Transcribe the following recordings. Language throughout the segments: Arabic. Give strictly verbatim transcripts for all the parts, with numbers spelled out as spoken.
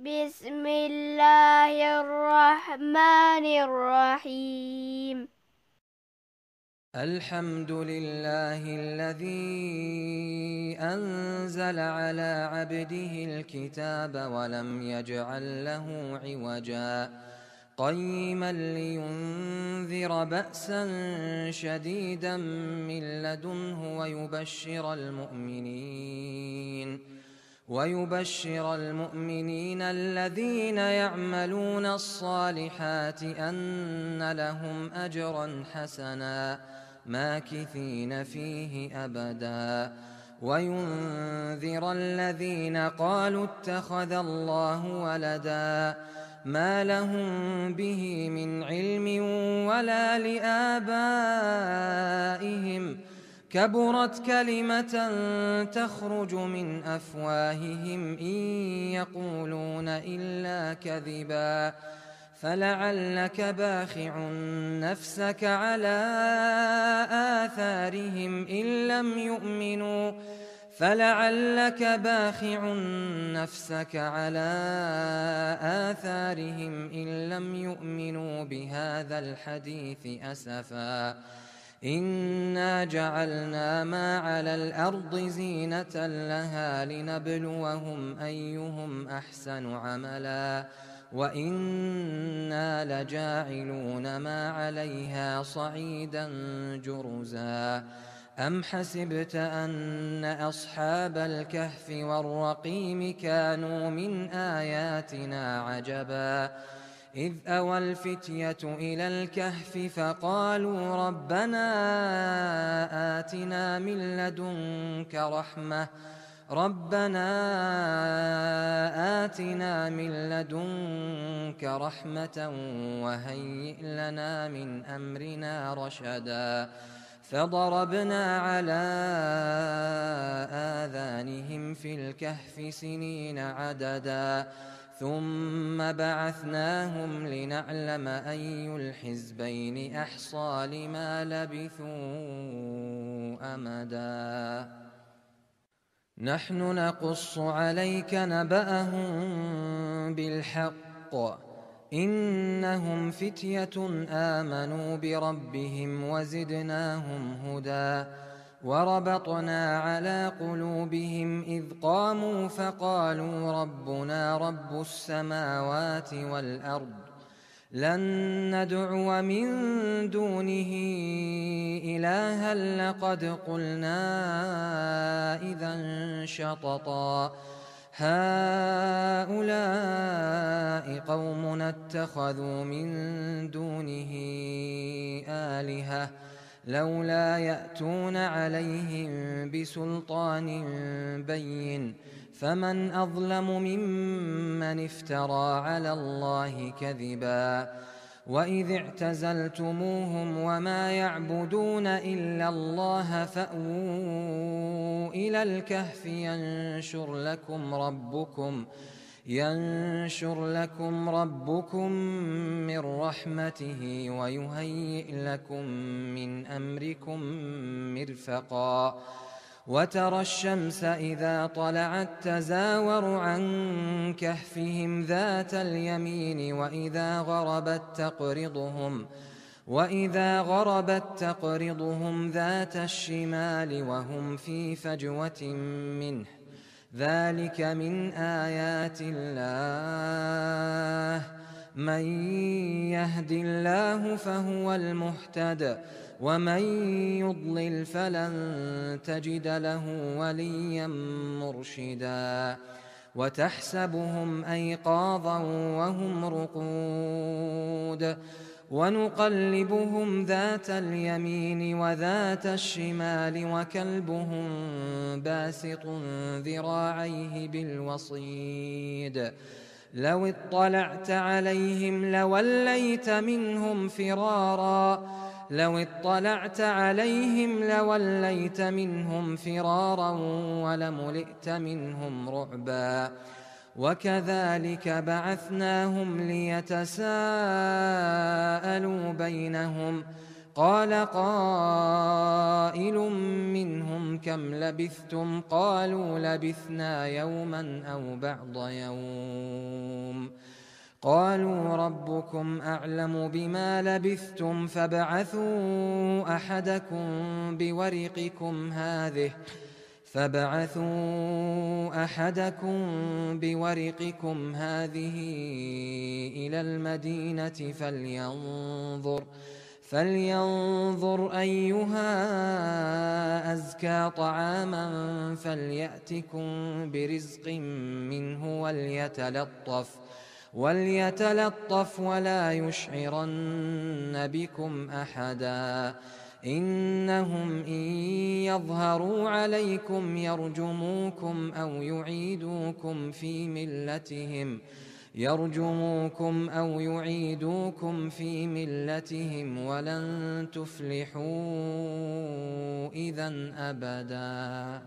بسم الله الرحمن الرحيم. الحمد لله الذي أنزل على عبده الكتاب ولم يجعل له عوجا قيما لينذر بأسا شديدا من لدنه ويبشر المؤمنين ويبشر المؤمنين الذين يعملون الصالحات أن لهم أجرا حسنا ماكثين فيه أبدا وينذر الذين قالوا اتخذ الله ولدا ما لهم به من علم ولا لآبائهم كبرت كلمة تخرج من أفواههم إن يقولون إلا كذبا فلعلك باخع نفسك على آثارهم إن لم يؤمنوا فلعلك باخع نفسك على آثارهم إن لم يؤمنوا بهذا الحديث أسفا إنا جعلنا ما على الأرض زينة لها لنبلوهم أيهم أحسن عملا وإنا لجاعلون ما عليها صعيدا جرزا أم حسبت أن أصحاب الكهف والرقيم كانوا من آياتنا عجبا إذ أوى الفتية إلى الكهف فقالوا ربنا آتنا من لدنك رحمة ربنا آتنا من لدنك رحمة وهيئ لنا من أمرنا رشدا فضربنا على آذانهم في الكهف سنين عددا ثم بعثناهم لنعلم أي الحزبين أحصى لما لبثوا أمدا نحن نقص عليك نبأهم بالحق إنهم فتية آمنوا بربهم وزدناهم هدى وربطنا على قلوبهم إذ قاموا فقالوا ربنا رب السماوات والأرض لن ندعو من دونه إلها لقد قلنا إذا شططا هؤلاء قومنا اتخذوا من دونه آلهة لولا يأتون عليهم بسلطان بين فمن أظلم ممن افترى على الله كذبا وإذ اعتزلتموهم وما يعبدون إلا الله فأووا إلى الكهف ينشر لكم ربكم ينشر لكم ربكم من رحمته ويهيئ لكم من أمركم مرفقا وترى الشمس إذا طلعت تزاور عن كهفهم ذات اليمين وإذا غربت تقرضهم وإذا غربت تقرضهم ذات الشمال وهم في فجوة منه ذلك من آيات الله من يهد الله فهو المهتد ومن يضلل فلن تجد له وليا مرشدا وتحسبهم أيقاظا وهم رقود ونقلبهم ذات اليمين وذات الشمال وكلبهم باسط ذراعيه بالوصيد لو اطلعت عليهم لوليت منهم فرارا لو اطلعت عليهم لوليت منهم فرارا ولملئت منهم رعبا وكذلك بعثناهم ليتساءلوا بينهم قال قائل منهم كم لبثتم قالوا لبثنا يوما أو بعض يوم قالوا ربكم أعلم بما لبثتم فابعثوا أحدكم بورقكم هذه فابعثوا أحدكم بورقكم هذه إلى المدينة فلينظر فلينظر أيها أزكى طعاما فليأتكم برزق منه وليتلطف وليتلطف ولا يشعرن بكم أحدا إنهم إن يظهروا عليكم يرجموكم أو يعيدوكم في ملتهم يرجموكم أو يعيدوكم في ملتهم ولن تفلحوا إذا أبدا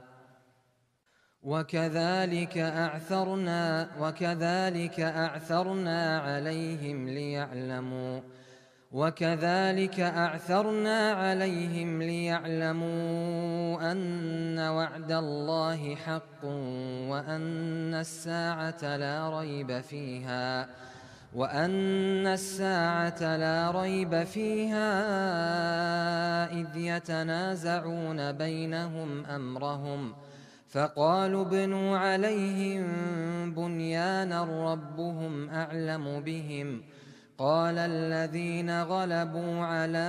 وكذلك أعثرنا وكذلك أعثرنا عليهم ليعلموا وكذلك أعثرنا عليهم ليعلموا أن وعد الله حق وأن الساعة لا ريب فيها وأن الساعة لا ريب فيها إذ يتنازعون بينهم أمرهم فقالوا ابنوا عليهم بنيانا ربهم أعلم بهم قال الذين غلبوا على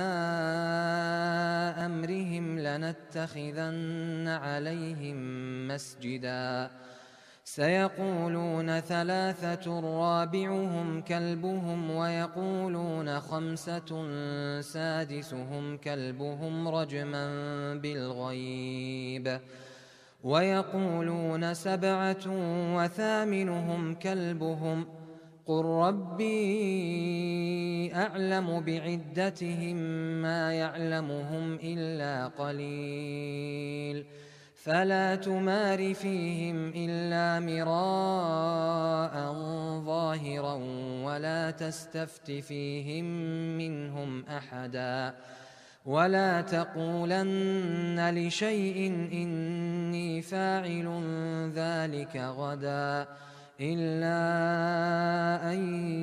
أمرهم لنتخذن عليهم مسجدا سيقولون ثلاثة رابعهم كلبهم ويقولون خمسة سادسهم كلبهم رجما بالغيب ويقولون سبعة وثامنهم كلبهم قل ربي أعلم بعدتهم ما يعلمهم إلا قليل فلا تمار فيهم إلا مراء ظاهرا ولا تستفت فيهم منهم أحدا ولا تقولن لشيء إني فاعل ذلك غدا إلا أن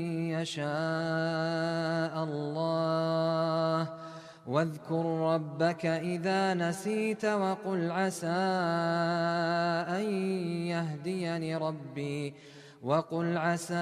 يشاء الله واذكر ربك إذا نسيت وقل عسى أن يهديني ربي وقل عسى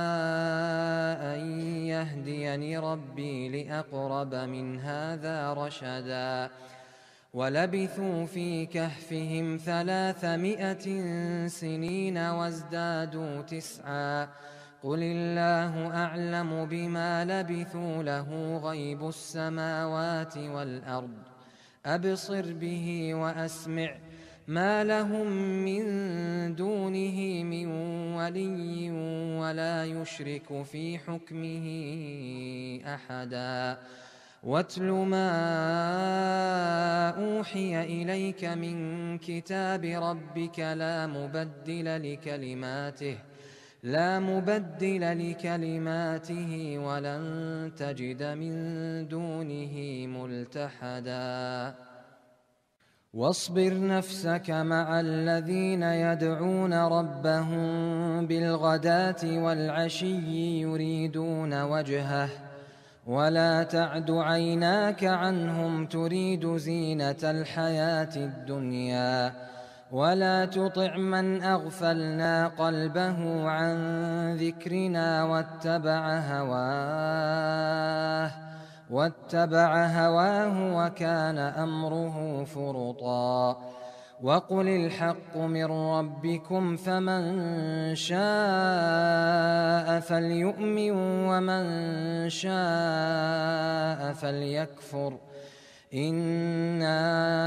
أن يهديني ربي لأقرب من هذا رشدا ولبثوا في كهفهم ثلاثمائة سنين وازدادوا تسعا قل الله أعلم بما لبثوا له غيب السماوات والأرض أبصر به وأسمع ما لهم من دونه من ولي ولا يشرك في حكمه أحدا واتل ما أوحي إليك من كتاب ربك لا مبدل لكلماته لا مبدل لكلماته ولن تجد من دونه ملتحدا واصبر نفسك مع الذين يدعون ربهم بالغداة والعشي يريدون وجهه ولا تعد عيناك عنهم تريد زينة الحياة الدنيا ولا تطع من أغفلنا قلبه عن ذكرنا واتبع هواه واتبع هواه وكان أمره فرطا وقل الحق من ربكم فمن شاء فليؤمن ومن شاء فليكفر إنا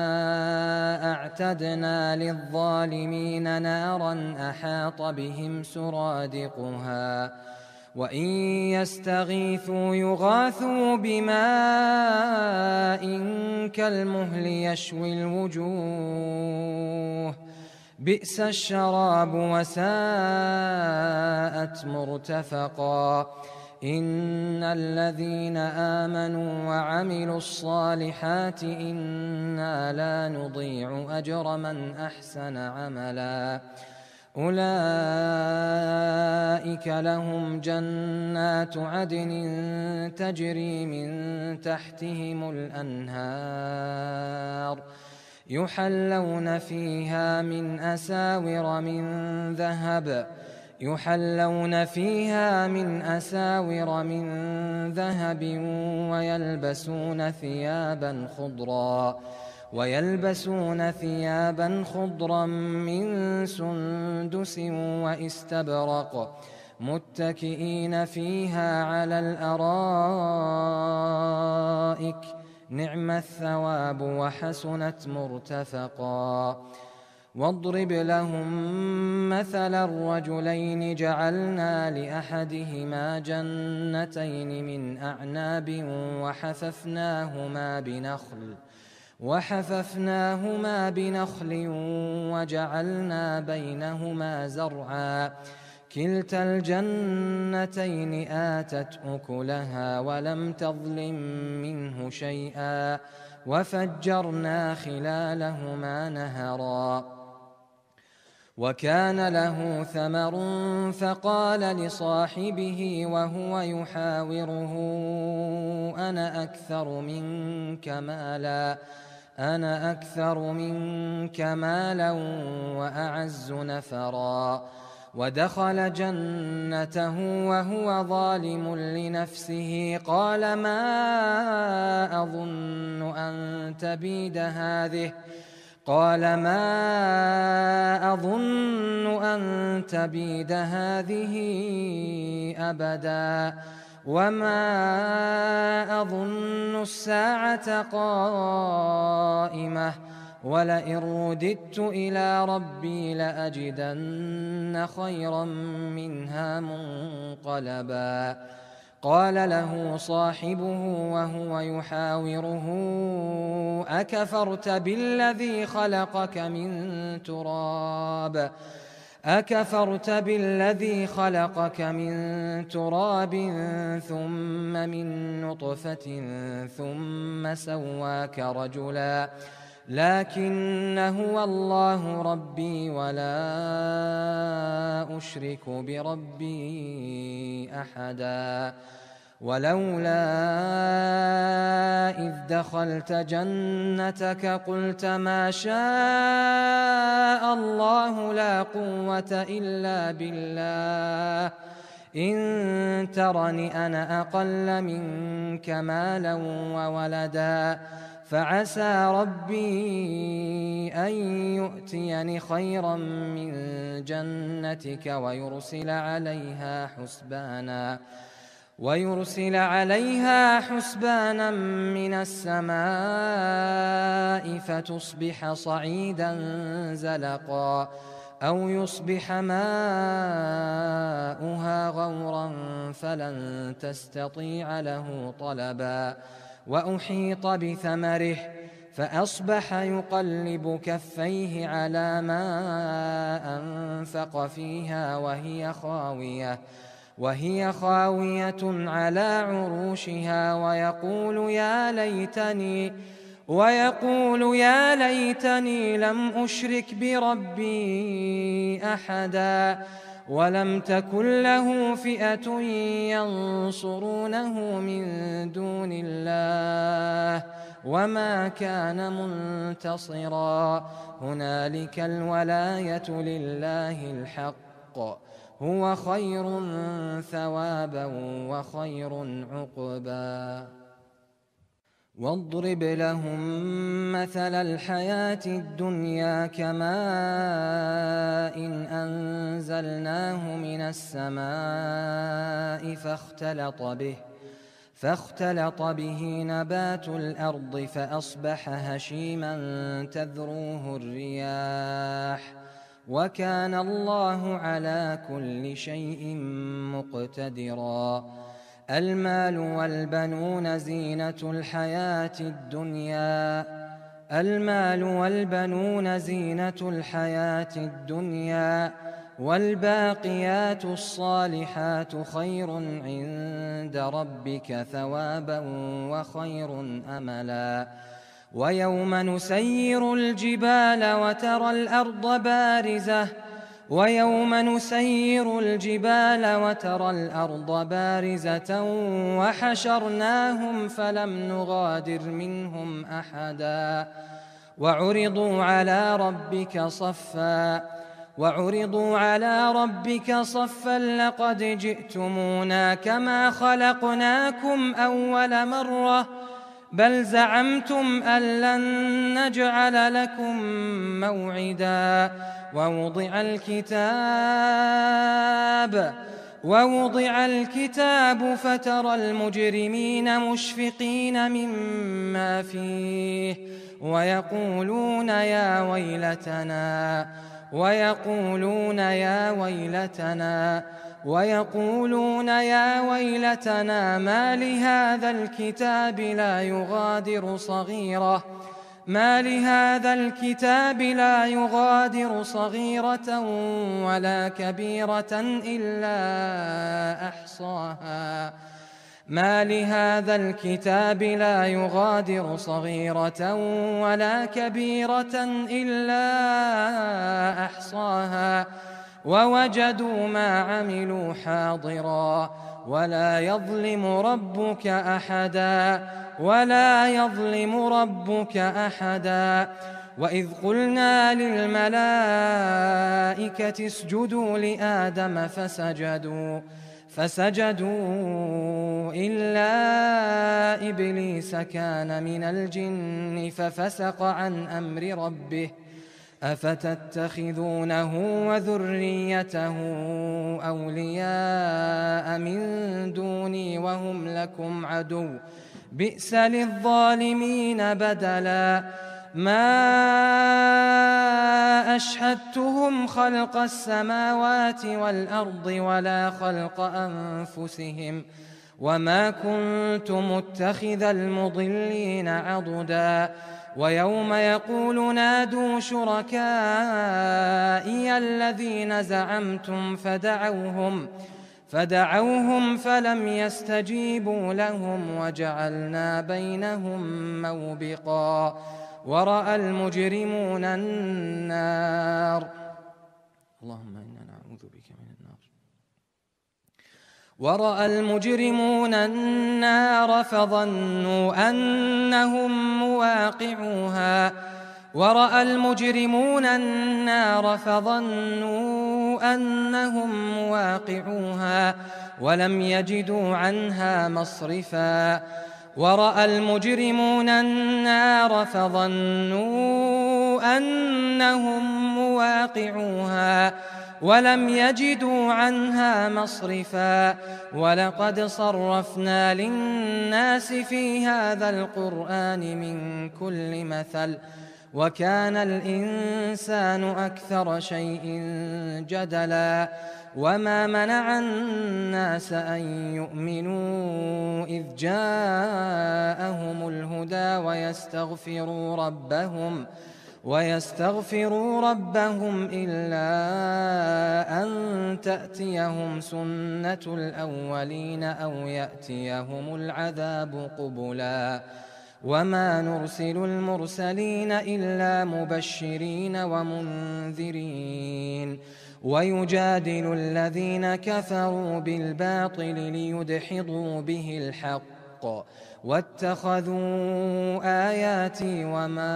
أعتدنا للظالمين نارا أحاط بهم سرادقها وإن يستغيثوا يغاثوا بماء كالمهل يشوي الوجوه بئس الشراب وساءت مرتفقا إن الذين آمنوا وعملوا الصالحات إنا لا نضيع أجر من أحسن عملا أولئك لهم جنات عدن تجري من تحتهم الأنهار يحلون فيها من أساور من ذهب يحلون فيها من أساور من ذهب ويلبسون ثيابا خضرا ويلبسون ثيابا خضرا من سندس واستبرق متكئين فيها على الأرائك نعم الثواب وحسنت مرتفقا واضرب لهم مثل الرجلين جعلنا لأحدهما جنتين من أعناب وحففناهما بنخل وحففناهما بنخل وجعلنا بينهما زرعا كلتا الجنتين آتت أكلها ولم تظلم منه شيئا وفجرنا خلالهما نهرا وكان له ثمر فقال لصاحبه وهو يحاوره أنا أكثر منك مالا أنا أكثر منك مالا وأعز نفرا ودخل جنته وهو ظالم لنفسه قال ما أظن أن تبيد هذه قال ما أظن أن تبيد هذه أبدا وما أظن الساعة قائمة ولئن رددت إلى ربي لأجدن خيرا منها منقلبا قال له صاحبه وهو يحاوره أكفرت بالذي خلقك من تراب أكفرت بالذي خلقك من تراب ثم من نطفة ثم سواك رجلا لكن هو الله ربي ولا أشرك بربي أحدا ولولا إذ دخلت جنتك قلت ما شاء الله لا قوة إلا بالله إن ترني أنا أقل منك مالا وولدا فعسى ربي أن يؤتيني خيرا من جنتك ويرسل عليها حسبانا ويرسل عليها حسبانا من السماء فتصبح صعيدا زلقا أو يصبح ماؤها غورا فلن تستطيع له طلبا وأحيط بثمره فأصبح يقلب كفيه على ما أنفق فيها وهي خاوية وهي خاوية على عروشها ويقول يا ليتني ويقول يا ليتني لم أشرك بربي أحدا ولم تكن له فئة ينصرونه من دون الله وما كان منتصرا هنالك الولاية لله الحق هو خير ثوابا وخير عقبا واضرب لهم مثل الحياة الدنيا كماء إن أنزلناه من السماء فاختلط به فاختلط به نبات الأرض فأصبح هشيما تذروه الرياح وكان الله على كل شيء مقتدرا المال والبنون زينة الحياة الدنيا المال والبنون زينة الحياة الدنيا والباقيات الصالحات خير عند ربك ثوابا وخير أملا ويوم نسير الجبال وترى الأرض بارزة ويوم نسير الجبال وترى الأرض بارزة وحشرناهم فلم نغادر منهم أحدا وعرضوا على ربك صفا وعرضوا على ربك صفا لقد جئتمونا كما خلقناكم أول مرة بل زعمتم أن لن نجعل لكم موعدا ووضع الكتاب ووضع الكتاب فترى المجرمين مشفقين مما فيه ويقولون يا ويلتنا ويقولون يا ويلتنا ويقولون يا ويلتنا ما لهذا الكتاب لا يغادر صغيرة ما لهذا الكتاب لا يغادر صغيرة ولا كبيرة إلا أحصاها ما لهذا الكتاب لا يغادر صغيرة ولا كبيرة إلا أحصاها ووجدوا ما عملوا حاضرا ولا يظلم ربك أحدا ولا يظلم ربك أحدا وإذ قلنا للملائكة اسجدوا لآدم فسجدوا فسجدوا إلا إبليس كان من الجن ففسق عن أمر ربه أفتتخذونه وذريته أولياء من دوني وهم لكم عدو بئس للظالمين بدلا ما أشهدتهم خلق السماوات والأرض ولا خلق أنفسهم وما كنت متخذ المضلين عضدا ويوم يقول نادوا شركائي الذين زعمتم فدعوهم فدعوهم فلم يستجيبوا لهم وجعلنا بينهم موبقا ورأى المجرمون النار اللهم إنا نعوذ بك من النار ورأى المجرمون النار فظنوا أنهم مواقعوها ورأى المجرمون النار فظنوا أنهم مواقعوها ولم يجدوا عنها مصرفا ورأى المجرمون النار فظنوا أنهم مواقعوها ولم يجدوا عنها مصرفا ولقد صرفنا للناس في هذا القرآن من كل مثل وكان الإنسان أكثر شيء جدلا وما منع الناس أن يؤمنوا إذ جاءهم الهدى ويستغفروا ربهم ويستغفروا ربهم إلا أن تأتيهم سنة الأولين أو يأتيهم العذاب قبلا وما نرسل المرسلين إلا مبشرين ومنذرين ويجادل الذين كفروا بالباطل ليدحضوا به الحق واتخذوا آياتي وما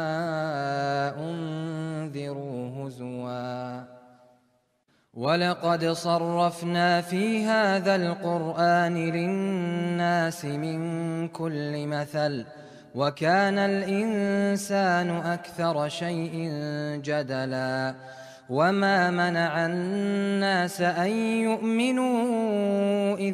أنذروا هزوا ولقد صرفنا في هذا القرآن للناس من كل مثل وكان الإنسان أكثر شيء جدلا وما منع الناس أن يؤمنوا إذ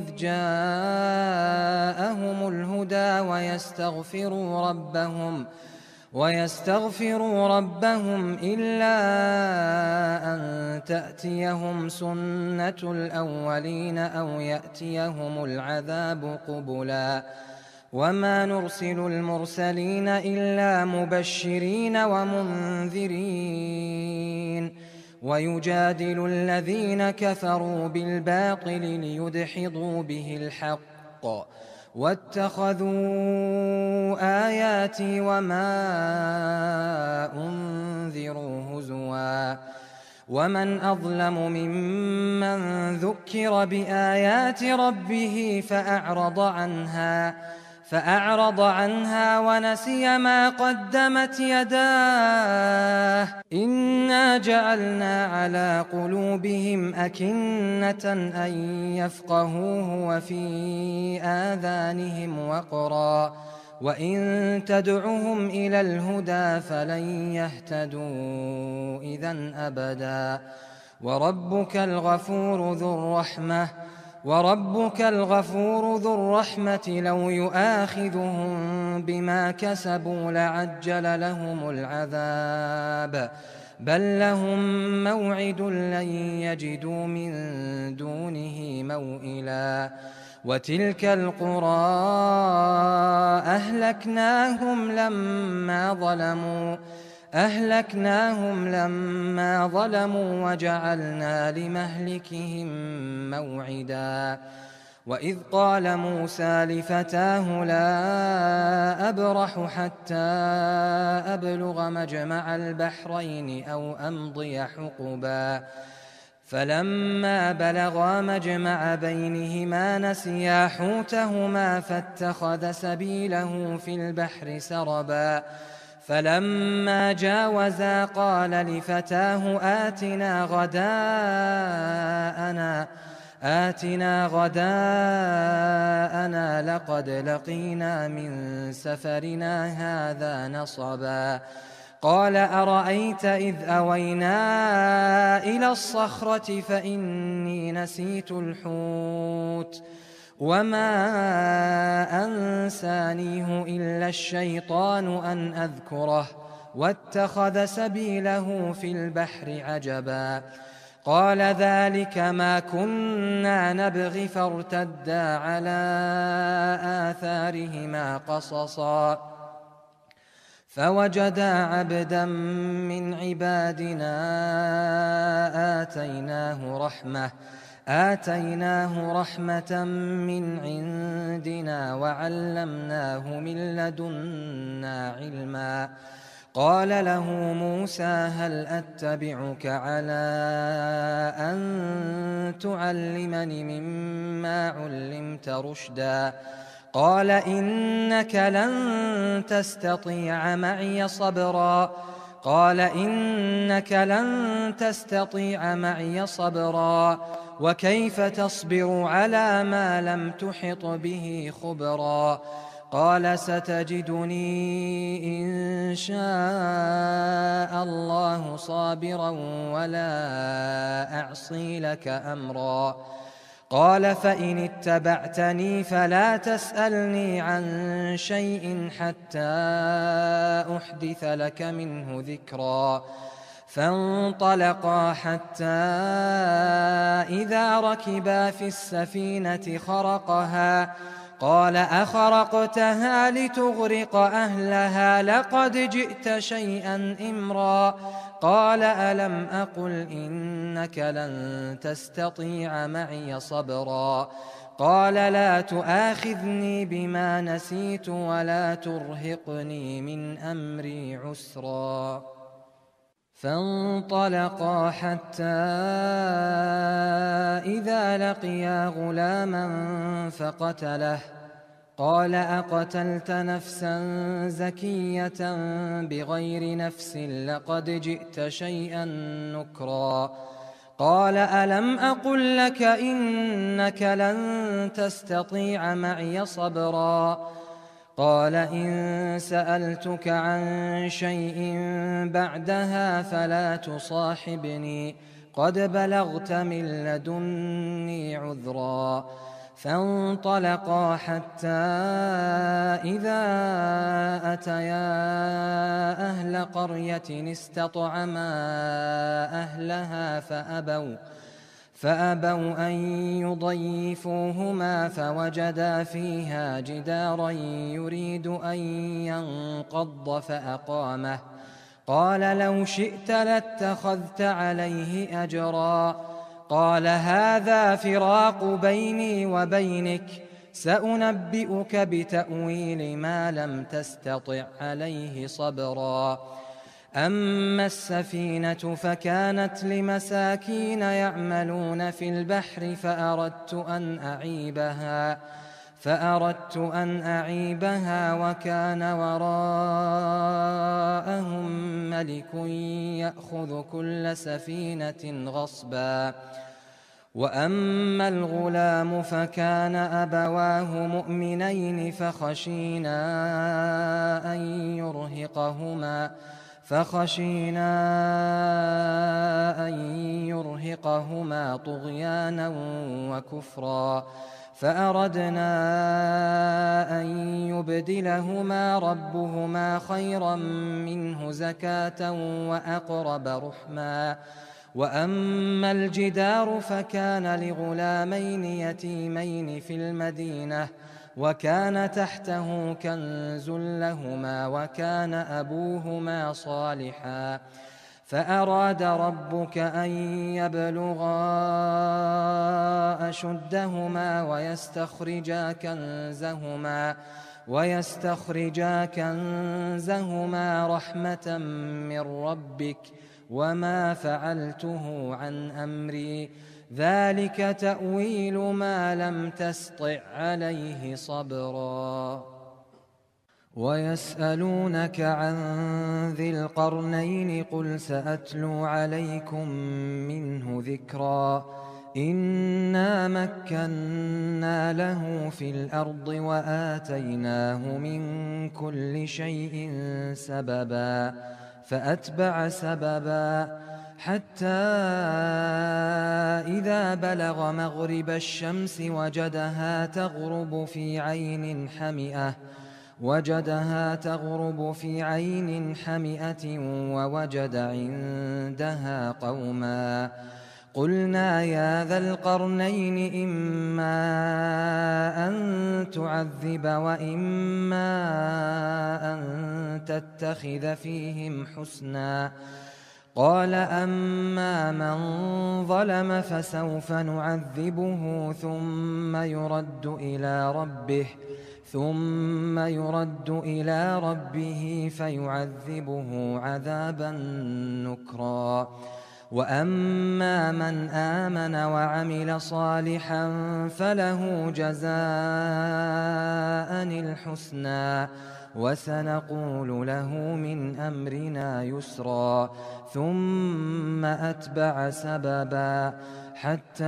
جاءهم الهدى ويستغفروا ربهم ويستغفروا ربهم إلا أن تأتيهم سنة الأولين أو يأتيهم العذاب قبلا وما نرسل المرسلين إلا مبشرين ومنذرين ويجادل الذين كفروا بالباطل ليدحضوا به الحق واتخذوا آياتي وما أنذروا هزوا ومن أظلم ممن ذكر بآيات ربه فأعرض عنها فأعرض عنها ونسي ما قدمت يداه إنا جعلنا على قلوبهم أكنة أن يفقهوه وفي آذانهم وقرا وإن تدعهم إلى الهدى فلن يهتدوا إذن أبدا وربك الغفور ذو الرحمة وربك الغفور ذو الرحمة لو يؤاخذهم بما كسبوا لعجل لهم العذاب بل لهم موعد لن يجدوا من دونه موئلا وتلك القرى أهلكناهم لما ظلموا أهلكناهم لما ظلموا وجعلنا لمهلكهم موعدا وإذ قال موسى لفتاه لا أبرح حتى أبلغ مجمع البحرين أو أمضي حقبا فلما بلغا مجمع بينهما نسيا حوتهما فاتخذ سبيله في البحر سربا فلما جاوزا قال لفتاه آتنا غداءنا آتنا غداءنا لقد لقينا من سفرنا هذا نصبا قال أرأيت إذ أوينا إلى الصخرة فإني نسيت الحوت وما أنسانيه إلا الشيطان أن أذكره واتخذ سبيله في البحر عجبا قال ذلك ما كنا نبغي فارتدا على آثارهما قصصا فوجدا عبدا من عبادنا آتيناه رحمة آتيناه رحمة من عندنا وعلمناه من لدنا علما قال له موسى هل أتبعك على أن تعلمني مما علمت رشدا قال إنك لن تستطيع معي صبرا قال إنك لن تستطيع معي صبرا وكيف تصبر على ما لم تحط به خبرا قال ستجدني إن شاء الله صابرا ولا أعصي لك أمرا قال فإن اتبعتني فلا تسألني عن شيء حتى أحدث لك منه ذكرا فانطلقا حتى إذا ركبا في السفينة خرقها قال أخرقتها لتغرق أهلها لقد جئت شيئا إمرا قال ألم أقل إنك لن تستطيع معي صبرا قال لا تؤاخذني بما نسيت ولا ترهقني من أمري عسرا فانطلقا حتى إذا لقيا غلاما فقتله قال أقتلت نفسا زكية بغير نفس لقد جئت شيئا نكرا قال ألم أقل لك إنك لن تستطيع معي صبرا قال إن سألتك عن شيء بعدها فلا تصاحبني قد بلغت من لدني عذرا فانطلقا حتى إذا أتيا أهل قرية استطعما أهلها فأبوا فأبوا أن يضيفوهما فوجدا فيها جدارا يريد أن ينقض فأقامه قال لو شئت لاتخذت عليه أجرا قال هذا فراق بيني وبينك سأنبئك بتأويل ما لم تستطع عليه صبرا أما السفينة فكانت لمساكين يعملون في البحر فأردت أن أعيبها فأردت أن أعيبها وكان وراءهم ملك يأخذ كل سفينة غصبا وأما الغلام فكان أبواه مؤمنين فخشينا أن يرهقهما فخشينا أن يرهقهما طغيانا وكفرا فأردنا أن يبدلهما ربهما خيرا منه زكاة وأقرب رحما وأما الجدار فكان لغلامين يتيمين في المدينة وكان تحته كنز لهما وكان أبوهما صالحا فأراد ربك أن يبلغا أشدهما ويستخرجا كنزهما ويستخرجا كنزهما رحمة من ربك وما فعلته عن أمري ذلك تأويل ما لم تسطع عليه صبرا ويسألونك عن ذي القرنين قل سأتلو عليكم منه ذكرا إنا مكنا له في الأرض وآتيناه من كل شيء سببا فأتبع سببا حتى إذا بلغ مغرب الشمس وجدها تغرب في عين حمئة وجدها تغرب في عين حمئة ووجد عندها قوما قلنا يا ذا القرنين إما أن تعذب وإما أن تتخذ فيهم حسنا قال أما من ظلم فسوف نعذبه ثم يرد إلى ربه ثم يرد إلى ربه فيعذبه عذابا نكرا وأما من آمن وعمل صالحا فله جزاء الحسنى وسنقول له من أمرنا يسرا ثم أتبع سببا حتى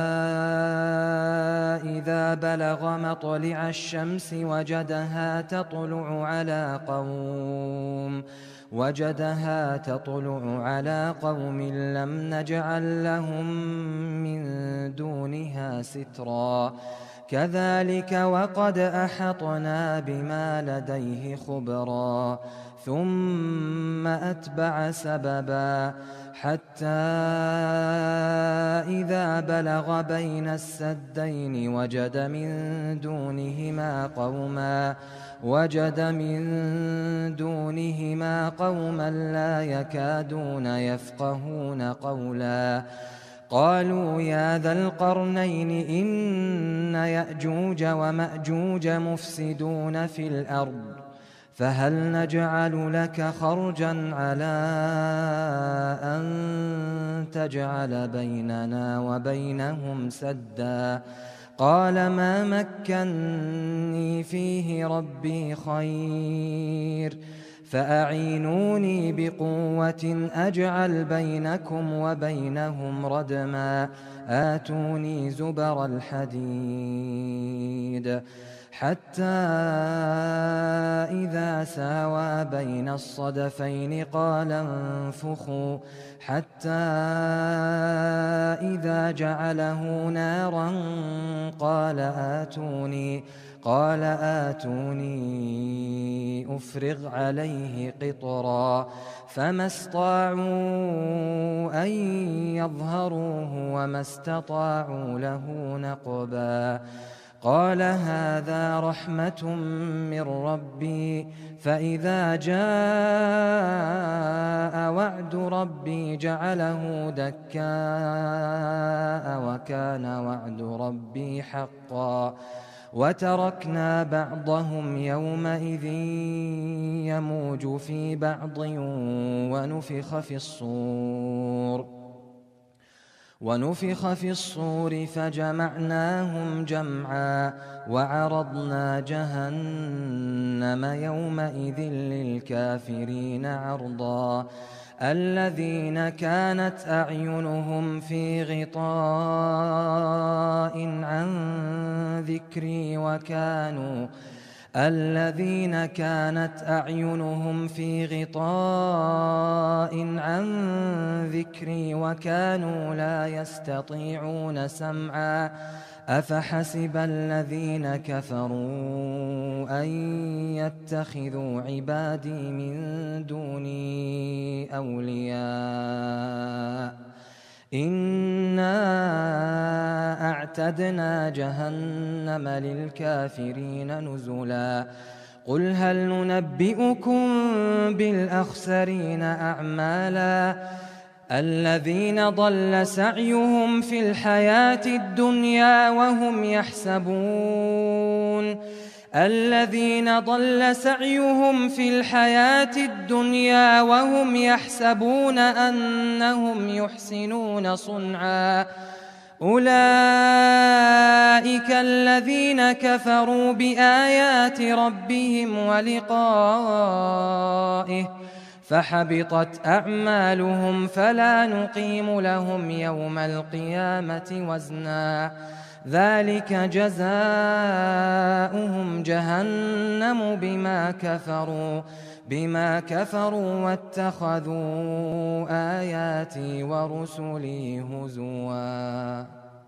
إذا بلغ مطلع الشمس وجدها تطلع على قوم وجدها تطلع على قوم لم نجعل لهم من دونها سترا كذلك وقد أحطنا بما لديه خبرا ثم أتبع سببا حتى إذا بلغ بين السدين وجد من دونهما قوما وجد من دونهما قوما لا يكادون يفقهون قولا قالوا يا ذا القرنين إن يأجوج ومأجوج مفسدون في الأرض فهل نجعل لك خرجا على أن تجعل بيننا وبينهم سدا قال ما مكني فيه ربي خير فأعينوني بقوة أجعل بينكم وبينهم ردما آتوني زبر الحديد حتى إذا ساوى بين الصدفين قال انفخوا حتى إذا جعله نارا قال آتوني قال آتوني أفرغ عليه قطرا فما استطاعوا أن يظهروه وما استطاعوا له نقبا قال هذا رحمة من ربي فإذا جاء وعد ربي جعله دكاء وكان وعد ربي حقا وتركنا بعضهم يومئذ يموج في بعض ونفخ في الصور ونفخ في الصور فجمعناهم جمعا وعرضنا جهنم يومئذ للكافرين عرضا الذين كانت أعينهم في غطاء عن ذكري وكانوا الذين كانت أعينهم في غطاء عن ذكري وكانوا لا يستطيعون سمعا أفحسب الذين كفروا أن يتخذوا عبادي من دوني أولياء إنا أعتدنا جهنم للكافرين نزلا قل هل ننبئكم بالأخسرين أعمالا الذين ضل سعيهم في الحياة الدنيا وهم يحسبون الذين ضل سعيهم في الحياة الدنيا وهم يحسبون أنهم يحسنون صنعا أولئك الذين كفروا بآيات ربهم ولقائه فحبطت أعمالهم فلا نقيم لهم يوم القيامة وزنا ذلك جزاؤهم جهنم بما كفروا بما كفروا واتخذوا آياتي ورسلي هزوا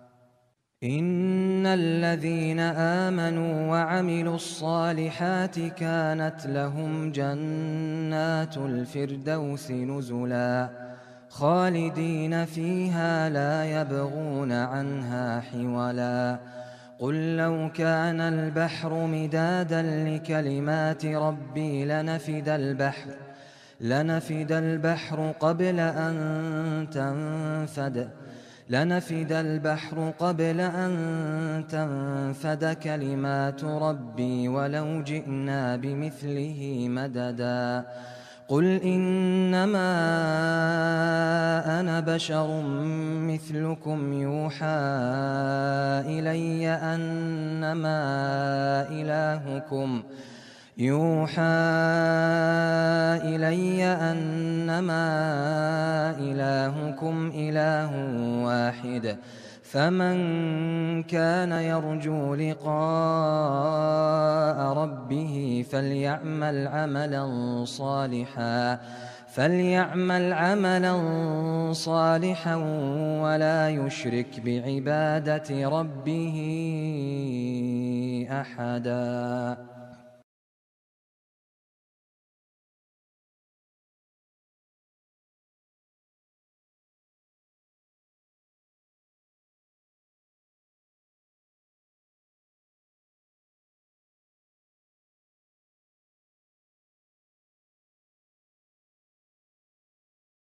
إن الذين آمنوا وعملوا الصالحات كانت لهم جنات الفردوس نزلا خالدين فيها لا يبغون عنها حولا قل لو كان البحر مدادا لكلمات ربي لنفد البحر لنفد البحر قبل أن تنفد لنفد البحر قبل أن تنفد كلمات ربي ولو جئنا بمثله مددا قل إنما أنا بشر مثلكم يوحى إلي أنما إلهكم يوحى إلي أنما إلهكم إله واحد فمن كان يرجو لقاء ربه فليعمل عملا صالحا فليعمل عملا صالحا ولا يشرك بعبادة ربه أحدا.